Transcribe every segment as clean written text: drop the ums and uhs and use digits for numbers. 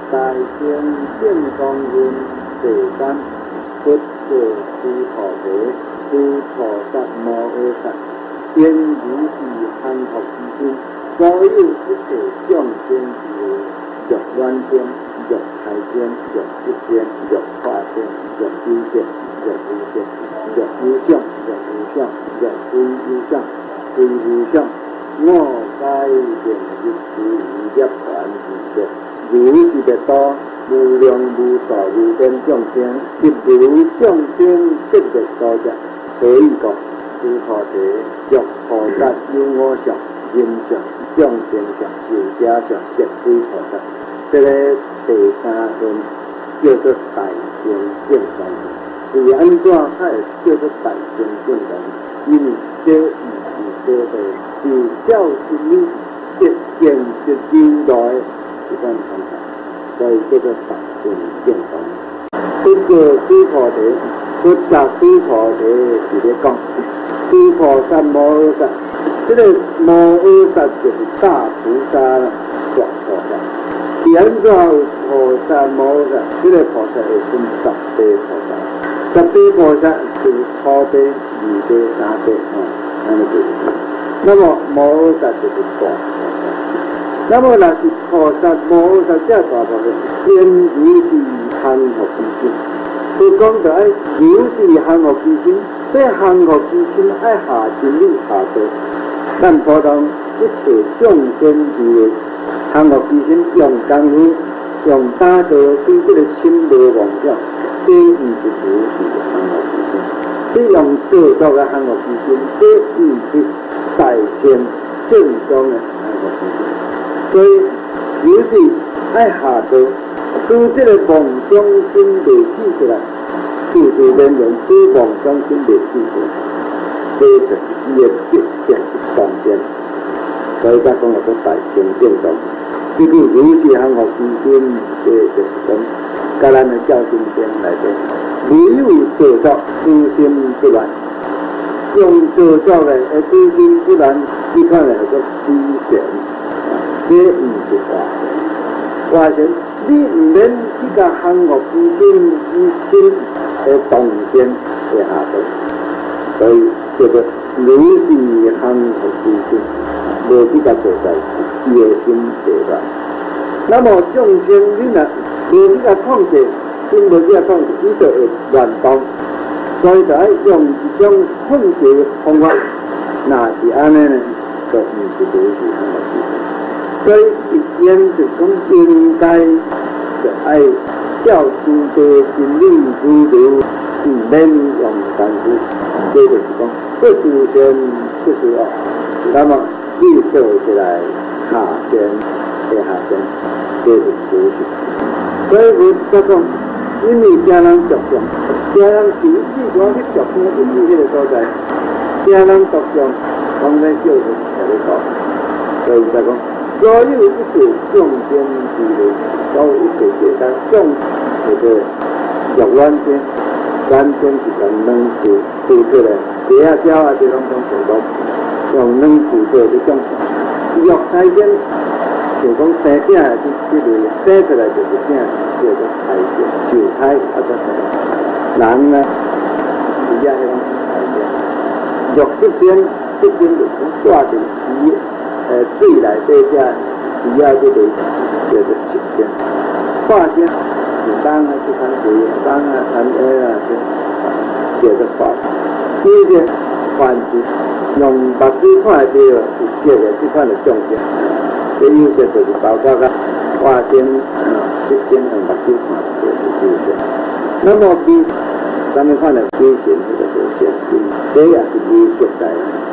大乘正光运第三，佛果诸菩提，诸菩萨摩诃萨，遍如是含福之心，所有一切众生之欲愿天、欲开天、欲一天、欲化天、欲修天、欲无天、欲无相、欲无相、欲非无相、非无相，我该定一时涅槃之说。如是的多，无量无数无边众生，一如众生积的多者，所以讲，诸菩提、欲菩萨、有我相、人相、众生相、寿者相、摄非菩萨，这个第三分叫做大乘正光。是安怎才会叫做大乘正光？因为这意是说的是教心理实践是经来。一般看法，所以叫做大乘正光。这个诸菩提，佛教诸菩提是咧讲，诸菩萨摩诃萨，这个摩诃萨就是大菩萨啦，大菩萨。是安怎有菩萨摩诃萨？这个菩萨会分十地菩萨，十地菩萨就是初地、二地、三地安尼就是。那么摩诃萨就是大菩萨。那么，若是菩萨摩诃萨这大菩萨，遍如是含福之心。佢讲就爱如是含福之心，这含福之心爱下真理下道。咱普通一切众生之的含福之心，用功夫、用打造对这个心无妄想，这毋是如是含福之心。这用做作的含福之心，这毋是大乘正宗的含福之心。所以，有时爱下道，拄这个妄想心未起出来，就是人拄妄想心未起出来，这就是伊的极限当先。所以才讲叫做大乘正宗。这个如是含福之心，这就是讲，甲咱的教心经内底，唯有做作，诸心不乱。用做作的诸心不乱，这款来叫虚玄。这毋是化神，你毋免去甲含福之心之心的动先会下道，所以叫做如是含福之心，无去甲做代志，伊的心袂乱。那么众生你若无去甲控制，心无去甲控制，伊就会乱动，所以就要用一种控制的方法。若是安尼呢，就毋是如是含福之心。所以一言就讲应该就爱照诸多心理诸流，唔免用功夫。这就是讲不是先不是恶，那么你做起来下先会下先，这是如是。所以我才讲，因为家人着相，家人是你讲去着相去迄个所在，家人着相，当然就是在咧讲，所以才讲。所有一切众生之类，所有一切皆当众这个欲愿天，愿天是用两字读出来，鸡啊、鸟啊这拢讲做到，用两字做这种。欲开天，就讲生囝的这类，生出来就是囝，叫做开天，受胎啊做生。人呢，是也迄种开天。欲出天，出天就讲挂在鱼。水内底遮鱼啊，这个叫做食天，化天是当啊，去看水，当啊，看啊，这叫做化。这个凡是用目睭看到是这个这款的众生，这有些就是包括个化天、食天用目睭看到是有些。那么比咱们看的非显这个有些，这也是有些在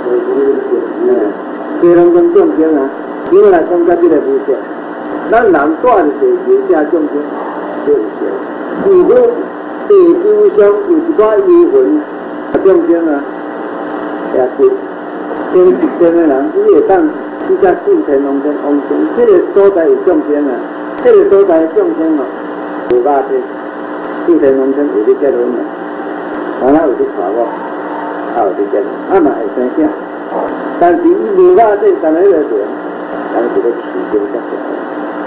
这拢讲众生啊，因为来讲到这个无限，咱人住的地球下众生就有限。如果地球上有一寡幽魂众生啊，也是天地间的人，伊会当去甲四天龙天往生，这个所在有众生啊，这个所在众生啊，无肉体，四天龙天有咧结婚啊，完了有咧娶我，也有咧结婚，嘛会生囝。但是伊无肉体，但係迄个人，人是咧取经才行，啊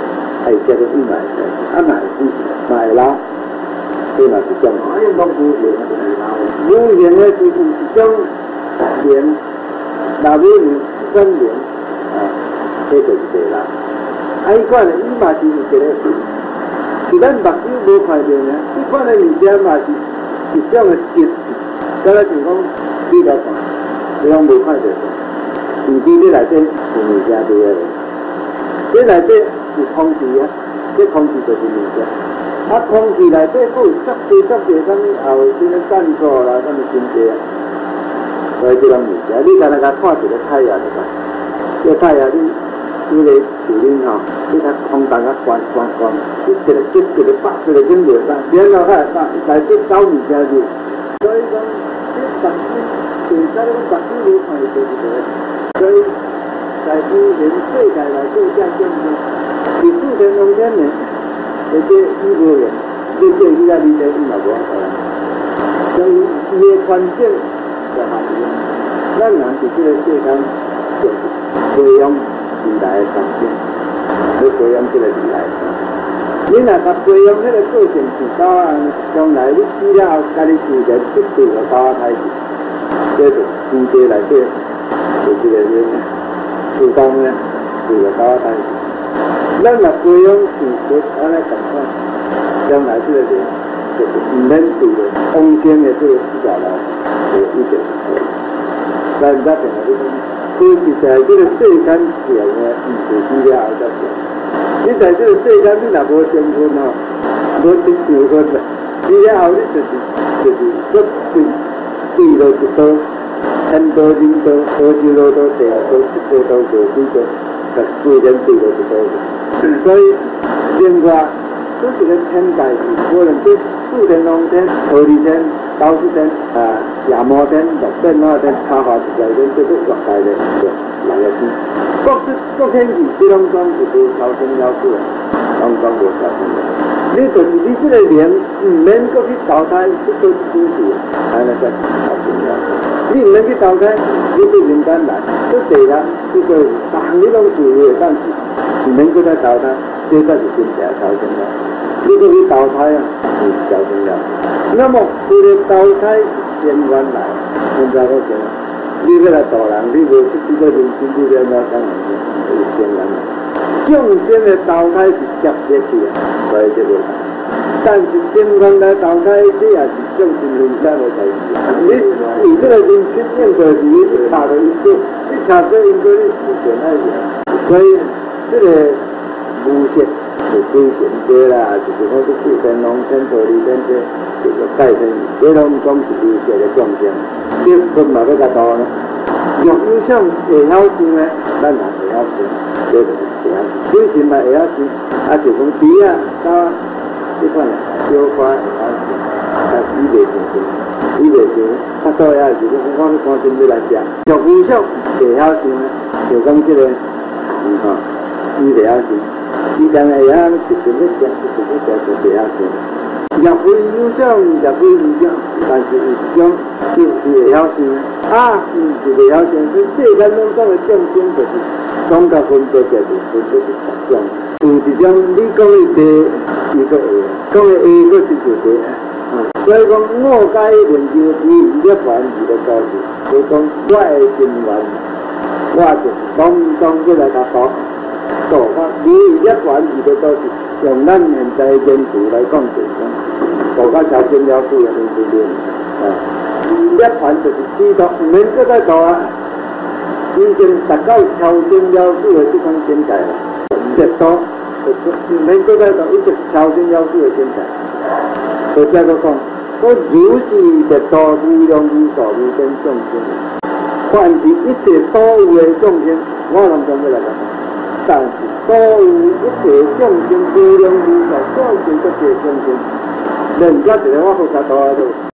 爱食个伊嘛会使，啊嘛会老，这嘛是种。啊，因拢无形啊，无形的是有一种灵，那无形一种灵啊，这就是对啦。啊，伊款的伊嘛是有一个，是咱目睭无看到呢，伊款的物件嘛是一种的质，敢若像讲你来看，你拢无看到。毋知你内底有物件伫个，你内底是空气啊，这空气就是物件。啊，空气内底佫有足多啥物什么氮素啦，啥物真济啊，所以这种物件，你敢若甲看一个太阳就知，这太阳你个树林吼，你甲空洞甲关，一个百一个景袂使，然后遐内底走物件去，所以讲你目睭，其实你讲目睭无看到就是个。所以，在乎连世界来做这种的，是4000、5000年，而且伊无人，你这伊在理解伊嘛无法度。所以，伊的环境就下降。咱人是这个世间，就是培养未来的环境，要培养这个未来。你若甲培养迄个个性是到啊，将来你死了后，家己是个出对个高啊开始，这就世界内底。就是个主动呢，是个高代。咱若培养技术，安尼讲法，将来这个人就是唔免对个空间的这个时代来，一定是。咱唔得定係呢種，佢其實係這個世間上嘅唔是資料得嘅。你在這個世間，你若無成分吼，無成成分嘅，資料後你就是對到一刀。天道、人道、高修罗道、地道、七道道、无几道，甲自然对落一道。所以，另外，这是个天界是，无论对4000、5000、22天、90天、夜摩天、6天、5天、超华100天，这都绝对的来个天。各天气，这拢讲是无超生了事，拢讲无超生了。你就是你这个人，唔免搁去投胎，去做天气，安尼才超生了事。你唔免去投胎，你对人间来，这地啦，这个但你拢自由的当时，唔免搁再投胎，这才是真正超生了。你搁去投胎啊，是超生了。那么这个投胎是天缘来，现在我讲，你要来度人，你无去这个人生，你要哪当人呢？是天缘来。众生的投胎是接接去啊，所以这个。但是天缘来投胎，你也是众生人生的代志。你这个人生应该是你查到一个，你查到应该你事情爱讲，所以这个无色是非贤者啦，就是讲是4000、5000、22天这个代天，这拢讲是无色的众生，这分嘛要甲度呢。若有想会晓想呢，咱也会晓想，这就是会晓想。有时嘛会晓想，啊就讲猪啊、狗啊。这款小花会晓想，但是伊袂成功，伊袂成，较多也是我关心要来食。若有想会晓想呢，就讲这个虫吼，伊袂晓想，伊当然会晓一直要食，就袂晓想。若非有想，若非无想，但是有一种就是会晓想啊，毋是袂晓想。所以世间拢讲的众生，就是总甲分别起来，分别是10种。有一种你讲的地，伊个会，讲的下个是就地所以讲我解研究2涅槃2个道理，就讲我的心愿，我就是当要来甲度法2涅槃2个道理，用咱现在的研究来讲就是讲，度到超生了事的东西2涅槃就是知道，唔免再度啊，已经达到超生了事的这种境界了。极多，唔免搁在度，一直超生了事的境界。所以再个讲，我如是极多无量无数无边众生，凡是一切所有的众生，我拢总要来讲。但是所有一切众生无量无数，所有一切众生，人家一个我好查到啊都。